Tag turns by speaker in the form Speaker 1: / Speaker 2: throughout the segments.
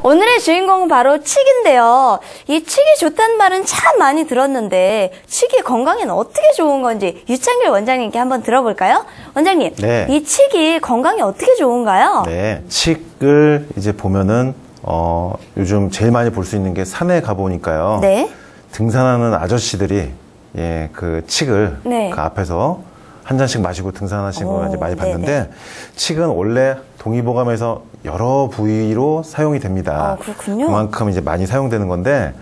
Speaker 1: 오늘의 주인공은 바로 칡인데요. 이 칡이 좋다는 말은 참 많이 들었는데 칡이 건강에는 어떻게 좋은 건지 유창길 원장님께 한번 들어볼까요? 원장님,
Speaker 2: 네.
Speaker 1: 이 칡이 건강에 어떻게 좋은가요?
Speaker 2: 네, 칡을 이제 보면은 요즘 제일 많이 볼 수 있는 게 산에 가보니까요.
Speaker 1: 네.
Speaker 2: 등산하는 아저씨들이 그 칡을
Speaker 1: 네.
Speaker 2: 그 앞에서 한 잔씩 마시고 등산하시는 걸 이제 많이 봤는데,
Speaker 1: 네네.
Speaker 2: 칡은 원래 동의보감에서 여러 부위로 사용이 됩니다.
Speaker 1: 그렇군요.
Speaker 2: 그만큼 이제 많이 사용되는 건데,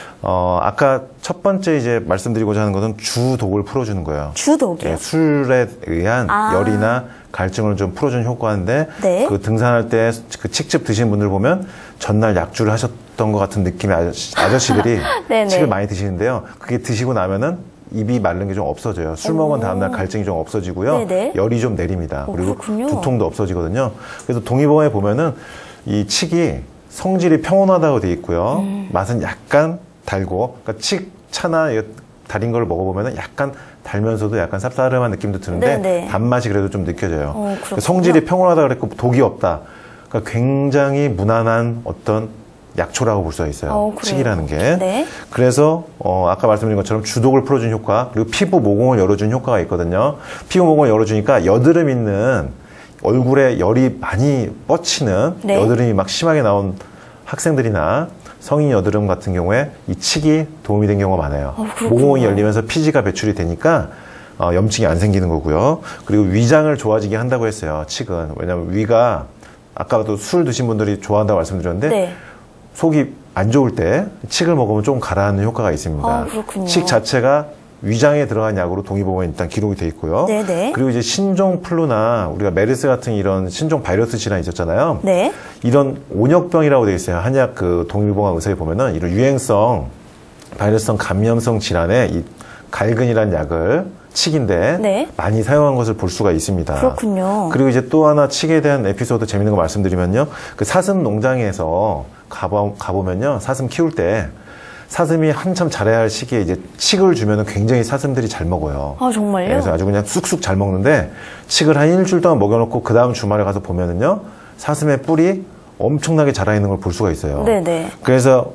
Speaker 2: 아까 첫 번째 이제 말씀드리고자 하는 것은 주독을 풀어주는 거예요.
Speaker 1: 주독이요?
Speaker 2: 예, 술에 의한 열이나 갈증을 좀 풀어주는 효과인데,
Speaker 1: 네.
Speaker 2: 그 등산할 때 그 칡즙 드시는 분들 보면 전날 약주를 하셨던 것 같은 느낌의 아저씨들이 칡을 많이 드시는데요. 그게 드시고 나면은 입이 마른 게 좀 없어져요. 술 먹은 다음날 갈증이 좀 없어지고요.
Speaker 1: 네네.
Speaker 2: 열이 좀 내립니다. 그리고
Speaker 1: 그렇군요.
Speaker 2: 두통도 없어지거든요. 그래서 동의보감에 보면은 이 칡이 성질이 평온하다고 되어 있고요. 맛은 약간 달고, 그러니까 칡 차나 달인 걸 먹어보면은 약간 달면서도 약간 쌉싸름한 느낌도 드는데
Speaker 1: 네네.
Speaker 2: 단맛이 그래도 좀 느껴져요. 성질이 평온하다 그랬고 독이 없다. 그러니까 굉장히 무난한 어떤 약초라고 볼 수가 있어요. 칡이라는 게.
Speaker 1: 네.
Speaker 2: 그래서 아까 말씀드린 것처럼 주독을 풀어준 효과, 그리고 피부 모공을 열어준 효과가 있거든요. 피부 모공을 열어주니까 여드름 있는 얼굴에 열이 많이 뻗치는
Speaker 1: 네.
Speaker 2: 여드름이 막 심하게 나온 학생들이나 성인 여드름 같은 경우에 이 칡이 도움이 된 경우가 많아요. 모공이 열리면서 피지가 배출이 되니까 염증이 안 생기는 거고요. 그리고 위장을 좋아지게 한다고 했어요. 칡은. 왜냐하면 위가 아까도 술 드신 분들이 좋아한다고 말씀드렸는데
Speaker 1: 네.
Speaker 2: 속이 안 좋을 때 칡을 먹으면 좀 가라앉는 효과가 있습니다.
Speaker 1: 그렇군요.
Speaker 2: 칡 자체가 위장에 들어간 약으로 동의보감에 일단 기록이 돼 있고요.
Speaker 1: 네네.
Speaker 2: 그리고 이제 신종 플루나 우리가 메르스 같은 이런 신종 바이러스 질환이 있었잖아요.
Speaker 1: 네.
Speaker 2: 이런 온역병이라고 되어 있어요. 한약 그 동의보감 의사에 보면은 이런 유행성 바이러스성 감염성 질환에 이 갈근이라는 약을 칡인데
Speaker 1: 네.
Speaker 2: 많이 사용한 것을 볼 수가 있습니다.
Speaker 1: 그렇군요.
Speaker 2: 그리고 이제 또 하나 칡에 대한 에피소드 재밌는 거 말씀드리면요. 그 사슴 농장에서 가보면요. 사슴 키울 때 사슴이 한참 자라야 할 시기에 이제 칡을 주면은 굉장히 사슴들이 잘 먹어요.
Speaker 1: 정말요?
Speaker 2: 그래서 아주 그냥 쑥쑥 잘 먹는데 칡을 한 일주일 동안 먹여놓고 그 다음 주말에 가서 보면은요. 사슴의 뿔이 엄청나게 자라 있는 걸 볼 수가 있어요.
Speaker 1: 네네.
Speaker 2: 그래서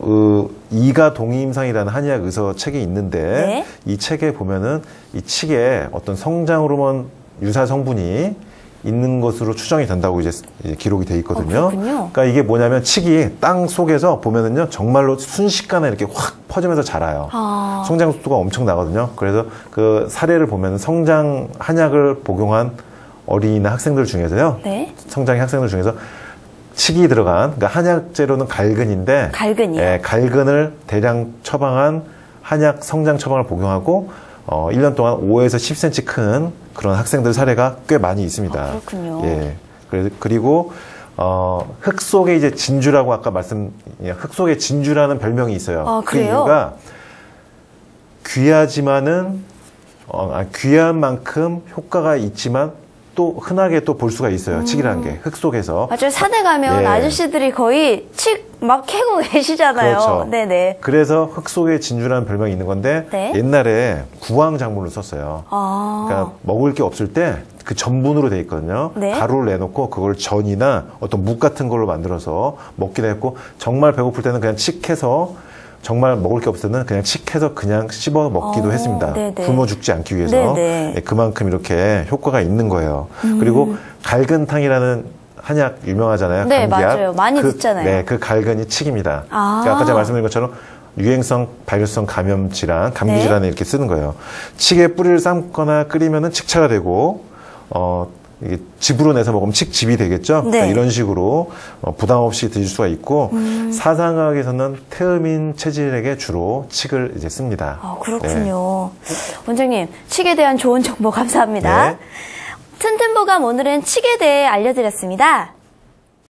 Speaker 2: 이가 동의임상이라는 한의학 의서 책이 있는데
Speaker 1: 네.
Speaker 2: 이 책에 보면은 이 칡에 어떤 성장 호르몬 유사 성분이 있는 것으로 추정이 된다고 이제 기록이 돼 있거든요. 그러니까 이게 뭐냐면 칡이 땅 속에서 보면은요 정말로 순식간에 이렇게 확 퍼지면서 자라요. 성장 속도가 엄청 나거든요. 그래서 그 사례를 보면 성장 한약을 복용한 어린이나 학생들 중에서요.
Speaker 1: 네.
Speaker 2: 성장의 학생들 중에서 칡이 들어간, 그러니까 한약 재료는 갈근인데,
Speaker 1: 갈근이요?
Speaker 2: 예, 갈근을 대량 처방한 한약 성장 처방을 복용하고 1년 동안 5에서 10cm 큰 그런 학생들 사례가 꽤 많이 있습니다.
Speaker 1: 그렇군요.
Speaker 2: 예. 그리고 흙 속에 이제 진주라고 아까 흙 속에 진주라는 별명이 있어요. 그
Speaker 1: 그래요?
Speaker 2: 이유가 귀하지만은 귀한 만큼 효과가 있지만 또 흔하게 또 볼 수가 있어요. 칡이라는 게 흙 속에서.
Speaker 1: 맞아요. 산에 가면 아저씨들이 거의 칡 막 캐고 계시잖아요.
Speaker 2: 그렇죠.
Speaker 1: 네네.
Speaker 2: 그래서 흙 속에 진주라는 별명이 있는 건데
Speaker 1: 네.
Speaker 2: 옛날에 구황작물로 썼어요. 그러니까 먹을 게 없을 때 그 전분으로 돼 있거든요.
Speaker 1: 네.
Speaker 2: 가루를 내놓고 그걸 전이나 어떤 묵 같은 걸로 만들어서 먹기도 했고 정말 배고플 때는 그냥 칡해서 정말 먹을 게 없을 때는 그냥 칡해서 그냥 씹어 먹기도 했습니다.
Speaker 1: 네네.
Speaker 2: 굶어 죽지 않기 위해서. 예, 그만큼 이렇게 효과가 있는 거예요. 그리고 갈근탕이라는 한약 유명하잖아요.
Speaker 1: 네,
Speaker 2: 감기약.
Speaker 1: 맞아요. 많이 듣잖아요.
Speaker 2: 네, 그 갈근이 칡입니다. 그러니까 아까 제가 말씀드린 것처럼 유행성 바이러스성 감염 질환, 감기 질환에 이렇게 쓰는 거예요. 칡의 뿌리를 삶거나 끓이면은 칡차가 되고 이게 즙으로 내서 먹으면 칡즙이 되겠죠.
Speaker 1: 네.
Speaker 2: 그러니까 이런 식으로 부담 없이 드실 수가 있고 사상학에서는 태음인 체질에게 주로 칡을 이제 씁니다.
Speaker 1: 그렇군요. 원장님, 칡에 대한 좋은 정보 감사합니다.
Speaker 2: 네.
Speaker 1: 튼튼보감 오늘은 칡에 대해 알려드렸습니다.